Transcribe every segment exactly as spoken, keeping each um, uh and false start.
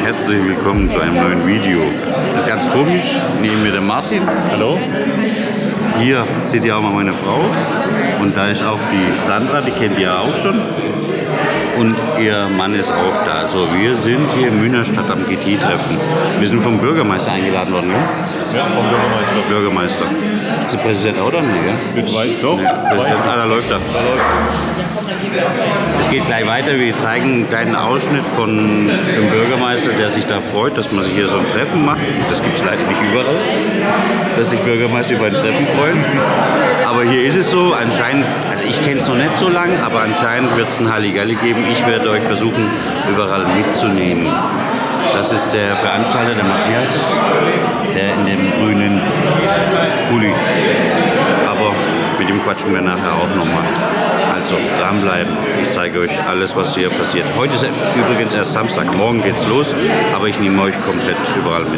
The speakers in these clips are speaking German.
herzlich willkommen zu einem neuen Video. Das ist ganz komisch, neben mir der Martin. Hallo. Hier seht ihr auch mal meine Frau. Und da ist auch die Sandra, die kennt ihr auch schon. Und ihr Mann ist auch da. Also wir sind hier in Münnerstadt am G T-Treffen. Wir sind vom Bürgermeister eingeladen worden, ne? Ja, vom Bürgermeister. Bürgermeister. Ist der Präsident auch da? Nee, gell? Ich weiß doch. Nee, Präsident, ah, da läuft das. Da läuft. Es geht gleich weiter. Wir zeigen einen kleinen Ausschnitt von dem Bürgermeister, der sich da freut, dass man sich hier so ein Treffen macht. Das gibt es leider nicht überall, dass sich Bürgermeister über ein Treffen freuen. Aber hier ist es so, anscheinend, also ich kenne es noch nicht so lange, aber anscheinend wird es ein Halligalli geben. Ich werde euch versuchen, überall mitzunehmen. Das ist der Veranstalter, der Matthias, der in dem grünen Pulli. Aber mit dem quatschen wir nachher auch nochmal. Also dranbleiben. Ich zeige euch alles, was hier passiert. Heute ist übrigens erst Samstag, morgen geht's los, aber ich nehme euch komplett überall mit.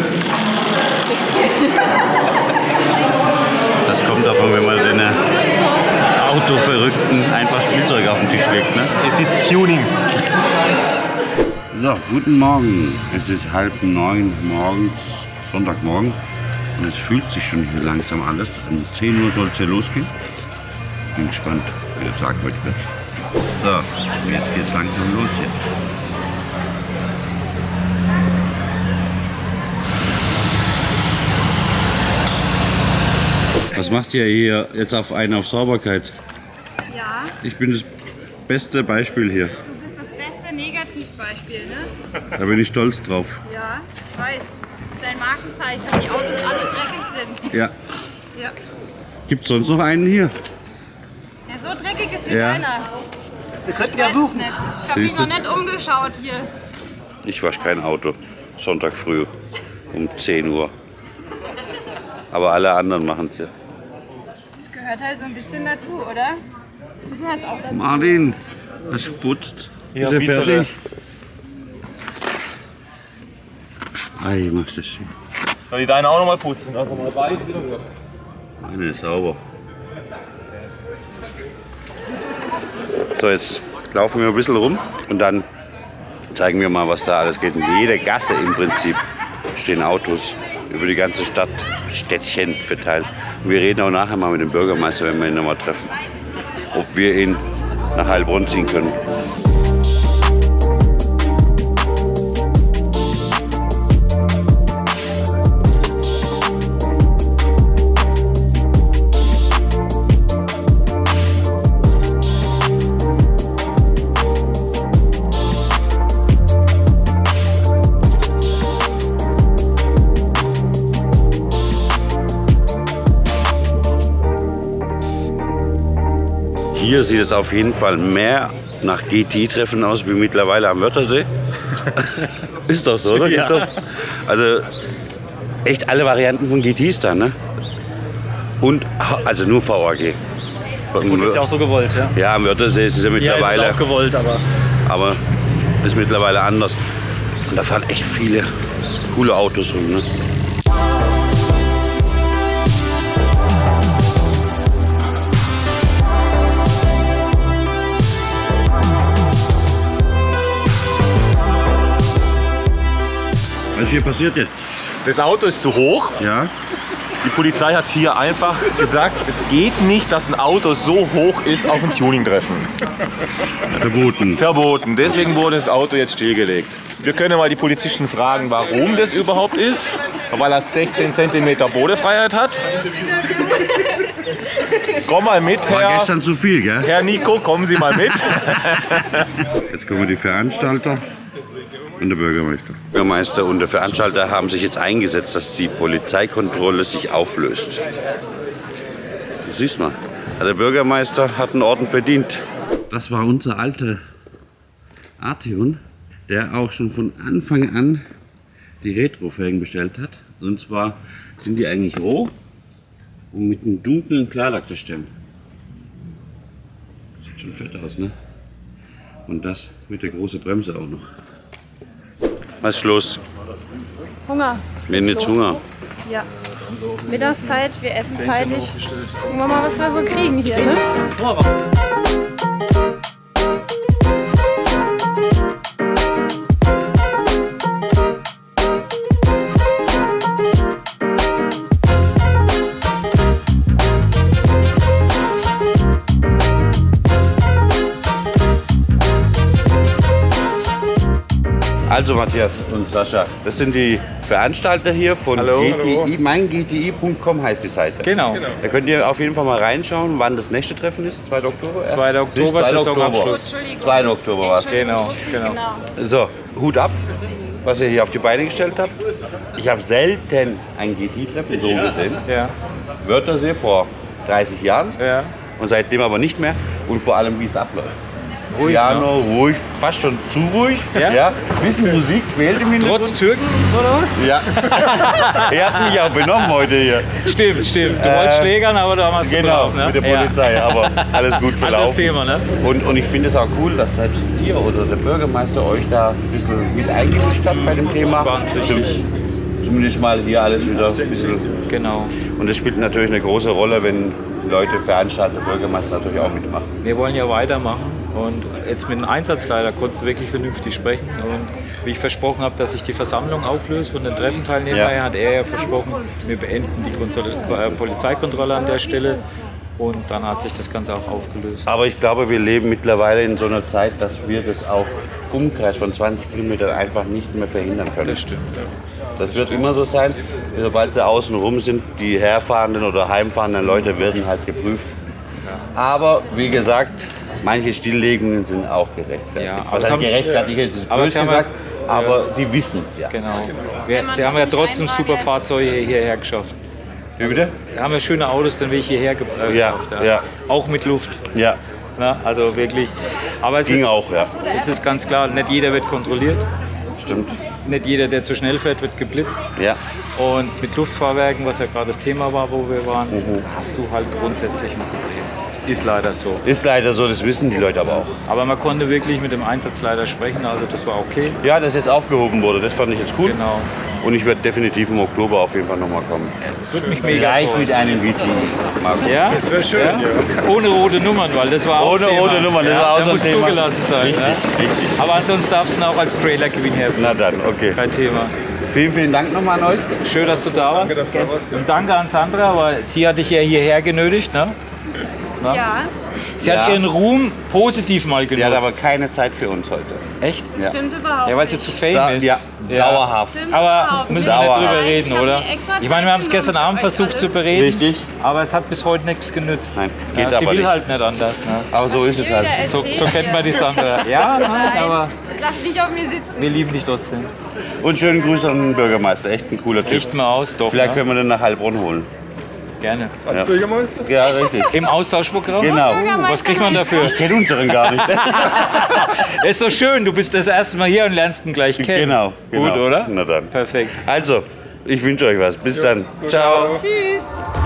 Das kommt davon, wenn man den Autoverrückten einfach Spielzeug auf den Tisch legt. Ne? Es ist Tuning. So, guten Morgen. Es ist halb neun morgens, Sonntagmorgen. Und es fühlt sich schon hier langsam alles. Um zehn Uhr soll es hier losgehen. Bin gespannt, wie der Tag heute wird. So, und jetzt geht es langsam los hier. Was macht ihr hier jetzt auf einen auf Sauberkeit? Ja. Ich bin das beste Beispiel hier. Du bist das beste Negativbeispiel, ne? Da bin ich stolz drauf. Ja, ich weiß. Das ist dein Markenzeichen, dass die Autos alle dreckig sind. Ja. Ja. Gibt es sonst noch einen hier? Der so dreckig ist wie Ja. deiner. Wir könnten Ich ja weiß es suchen. nicht. Ich habe mich Siehst du? noch nicht umgeschaut hier. Ich wasche kein Auto. Sonntag früh um zehn Uhr. Aber alle anderen machen es ja. Das gehört halt so ein bisschen dazu, oder? Du gehörst auch dazu. Martin, hast du putzt? Ja, Ist er bissele. fertig? Ei, machst du das schön. Soll ich deine auch noch mal putzen? Also mal weiß wieder wird. Meine ist sauber. So, jetzt laufen wir ein bisschen rum und dann zeigen wir mal, was da alles geht. In jeder Gasse im Prinzip stehen Autos über die ganze Stadt, Städtchen verteilt. Und wir reden auch nachher mal mit dem Bürgermeister, wenn wir ihn nochmal treffen, ob wir ihn nach Heilbronn ziehen können. Hier sieht es auf jeden Fall mehr nach G T-Treffen aus wie mittlerweile am Wörthersee. Ist doch so, oder? Ja. Ist doch, also echt alle Varianten von G Ts da, ne? Und also nur V A G. Gut, ist ja auch so gewollt, ja. Ja, am Wörthersee ist es ja mittlerweile, Ja, ist es auch gewollt, aber aber ist mittlerweile anders. Und da fahren echt viele coole Autos rum, ne? Was hier passiert jetzt? das Auto ist zu hoch. Ja? Die Polizei hat hier einfach gesagt, es geht nicht, dass ein Auto so hoch ist auf ein Tuning-Treffen. Verboten. Verboten. Deswegen wurde das Auto jetzt stillgelegt. Wir können mal die Polizisten fragen, warum das überhaupt ist. Weil er sechzehn Zentimeter Bodefreiheit hat. Komm mal mit, War Herr, gestern zu viel, gell? Herr Nico, kommen Sie mal mit. Jetzt kommen die Veranstalter und der Bürgermeister. Der Bürgermeister und der Veranstalter haben sich jetzt eingesetzt, dass die Polizeikontrolle sich auflöst. Du siehst mal, der Bürgermeister hat einen Orden verdient. Das war unser alter Arteon, der auch schon von Anfang an die Retro-Felgen bestellt hat. Und zwar sind die eigentlich roh und mit einem dunklen Klarlack der Stirn. Sieht schon fett aus, ne? Und das mit der großen Bremse auch noch. Was ist los? Hunger. Wir haben jetzt Hunger. Ja. Mittagszeit, wir essen zeitig. Gucken wir mal, was wir so kriegen hier. Ne? Also Matthias und Sascha, das sind die Veranstalter hier von Hallo, G T I. hallo. mein G T I punkt com heißt die Seite. Genau. Da könnt ihr auf jeden Fall mal reinschauen, wann das nächste Treffen ist. zweiter Oktober? erst? zweiter Oktober, Nicht, zweiter Saisonabschluss. Entschuldigung. zweiter Oktober war es. Entschuldigung, Genau, wusste ich genau. So, Hut ab, was ihr hier auf die Beine gestellt habt. Ich habe selten ein G T I-Treffen so gesehen. Ja, Wörthersee vor dreißig Jahren ja. und seitdem aber nicht mehr. Und vor allem, wie es abläuft. Ruhig, Piano, ruhig, fast schon zu ruhig. Ja? Bisschen Musik quält im Hintergrund. Trotz Türken oder was? Ja. Ihr habt mich auch benommen heute hier. Stimmt, stimmt. Du wolltest Äh, schlägern, aber da hast du Genau, gelaufen, ne? mit der Polizei, aber alles gut verlaufen. Anderes Thema, ne? Und, und ich finde es auch cool, dass selbst ihr oder der Bürgermeister euch da ein bisschen mit eingemischt hat bei dem Thema. Das war uns wichtig. Zum, zumindest mal hier alles wieder ein bisschen. Genau. Und es spielt natürlich eine große Rolle, wenn Leute, Veranstalter, Bürgermeister natürlich auch mitmachen. Wir wollen ja weitermachen und jetzt mit dem Einsatzleiter konntest du wirklich vernünftig sprechen. Und wie ich versprochen habe, dass ich die Versammlung auflöse von den Treffenteilnehmern, Ja. hat er ja versprochen, wir beenden die Kontrolle, äh, Polizeikontrolle an der Stelle. Und dann hat sich das Ganze auch aufgelöst. Aber ich glaube, wir leben mittlerweile in so einer Zeit, dass wir das auch Umkreis von zwanzig Kilometern einfach nicht mehr verhindern können. Das stimmt, ja. Das wird immer so sein, sobald sie außen rum sind, die herfahrenden oder heimfahrenden Leute werden halt geprüft. Aber wie gesagt, manche Stilllegungen sind auch gerechtfertigt. Ja, aber Was es heißt haben- gerechtfertigt, das ist aber böse sie haben gesagt, ja- aber die wissen es ja. Genau. Wir, die haben ja trotzdem super Fahrzeuge hierher geschafft. Wie bitte? Wir haben ja schöne Autos den Weg hierher ge äh, Ja, geschafft. ja. Auch mit Luft. Ja, Ne? Also wirklich. Aber es ging ist, auch, ja. es ist ganz klar, nicht jeder wird kontrolliert. Stimmt. Nicht jeder, der zu schnell fährt, wird geblitzt. Ja. Und mit Luftfahrwerken, was ja gerade das Thema war, wo wir waren, Mhm. hast du halt grundsätzlich ein Problem. Ist leider so. Ist leider so, das wissen die Leute aber auch. Aber man konnte wirklich mit dem Einsatzleiter sprechen, also das war okay. Ja, dass jetzt aufgehoben wurde, das fand ich jetzt cool. Genau. Und ich werde definitiv im Oktober auf jeden Fall nochmal kommen. Würde mich mega Vielleicht freuen. mit einem V T I. Marco. Ja? Das wäre schön, ja. Ohne rote Nummern, weil das war auch Ohne Thema. rote Nummern, das ja, war auch der so ein muss Thema. zugelassen sein. Richtig, ja. richtig. Aber ansonsten darfst du ihn auch als Trailer Gewinn herbringen. Na dann, okay. Kein Thema. Vielen, vielen Dank nochmal an euch. Schön, dass du da warst. Danke, dass du da warst. Und danke an Sandra, weil sie hat dich ja hierher genötigt. Ne? Ja, Sie Ja. hat ihren Ruhm positiv mal genutzt. Sie hat aber keine Zeit für uns heute. Echt? Ja. stimmt überhaupt Ja, weil sie nicht. zu fame Da, ist. ja, dauerhaft. Stimmt Aber überhaupt müssen nicht. wir nicht Dauerhaft. drüber Nein, reden, ich hab oder? mir extra Ich meine, wir haben es Zeit gestern genommen Abend für euch versucht zu alle. bereden. Richtig. Aber es hat bis heute nichts genützt. Nein, geht ja, sie aber will nicht. halt nicht anders. Ne? Aber so ist es Jeder halt. ist- So, so kennt man die Sandra. Ja, nein, aber Lass dich auf mir sitzen. wir lieben dich trotzdem. Und schönen Gruß an den Bürgermeister, echt ein cooler Typ. Richten wir aus, doch. Vielleicht ne? können wir den nach Heilbronn holen. Gerne. Als Bürgermeister? Ja, richtig. Im Austauschprogramm? Genau. Was kriegt man dafür? Ich kenne unseren gar nicht. Das ist so schön, du bist das erste Mal hier und lernst ihn gleich kennen. Genau, genau. Gut, oder? Na dann. Perfekt. Also, ich wünsche euch was. Bis dann. Ciao. Tschüss.